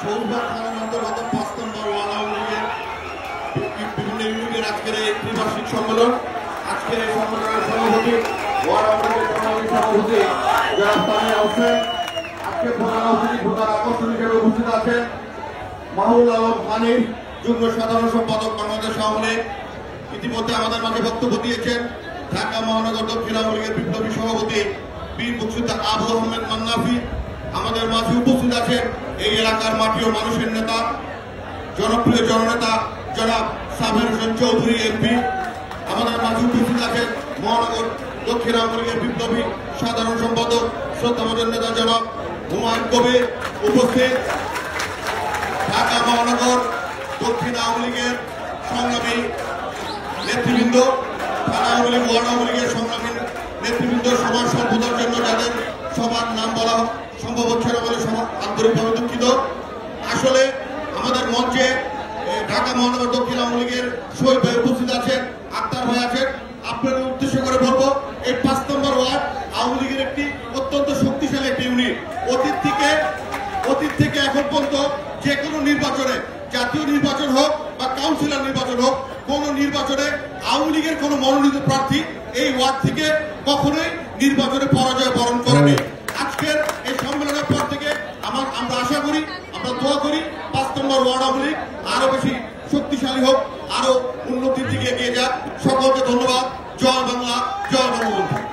সৌভাগ থানার অন্তর্গত ৫ নম্বর ওয়ার্ড আওয়ামী লীগের বিভিন্ন ইউনিটের আজকের এই ত্রিবার্ষিক সম্মেলন। আজকের এই সম্মেলনের সভাপতি ওয়ার্ড আওয়ামী লীগের সভাপতি যারা স্থানীয় হোসেন, আজকে প্রধান অতিথি প্রধান আকর্ষণ হিসেবে উপস্থিত আছেন মাহুল আলম হানিফ, যুগ্ম সাধারণ সম্পাদক বাংলাদেশ আওয়ামী লীগ। ইতিমধ্যে আমাদের মাঝে বক্তব্য দিয়েছেন ঢাকা মহানগর দক্ষিণ আওয়ামী লীগের বিপ্লবী সভাপতি বীর মুক্তিযোদ্ধা আবু আহমেদ মান্নাফি। আমাদের মাঝে উপস্থিত আছেন এই এলাকার মাটি ও মানুষের নেতা জনপ্রিয় জননেতা জনাব সাবের হোসেন চৌধুরী এমপি। আমাদের মাঝে উপস্থিত আছেন মহানগর দক্ষিণ আওয়ামী লীগের বিপ্লবী সাধারণ সম্পাদক শ্রদ্ধাভাজন নেতা জনাব হুমায়ুন কবির উপস্থিত। ঢাকা মহানগর দক্ষিণ আওয়ামী লীগের সংগ্রামী নেতৃবৃন্দ, থানা আওয়ামী লীগ, ওয়ার্ড আওয়ামী লীগের সংগ্রামী নেতৃবৃন্দ, সবার সর্বদার জন্য যাদের সবার নাম বলা সম্ভব হচ্ছে না বলে আন্তরিকভাবে দুঃখিত। আসলে আমাদের মঞ্চে ঢাকা মহানগর দক্ষিণ আওয়ামী লীগের শহীদ ভাই উপস্থিত আছেন, আক্তার ভাই আছেন। আপনাদের উদ্দেশ্য করে বলবো, এই ৫ নম্বর ওয়ার্ড আওয়ামী লীগের একটি অত্যন্ত শক্তিশালী একটি ইউনিট। অতীত থেকে এখন পর্যন্ত যে কোনো নির্বাচনে, জাতীয় নির্বাচন হোক বা কাউন্সিলর নির্বাচন হোক, কোন নির্বাচনে আওয়ামী লীগের কোন মনোনীত প্রার্থী এই ওয়ার্ড থেকে কখনোই নির্বাচনে পরাজয় বরণ করেনি। আজকের এই সম্মেলনের পর থেকে আমরা আশা করি, আমরা দোয়া করি ৫ নম্বর ওয়ার্ড আওয়ামী লীগ আরো বেশি শক্তিশালী হোক, আরো উন্নতির দিকে এগিয়ে যাক। সকলকে ধন্যবাদ। জয় বাংলা, জয় বঙ্গবন্ধু।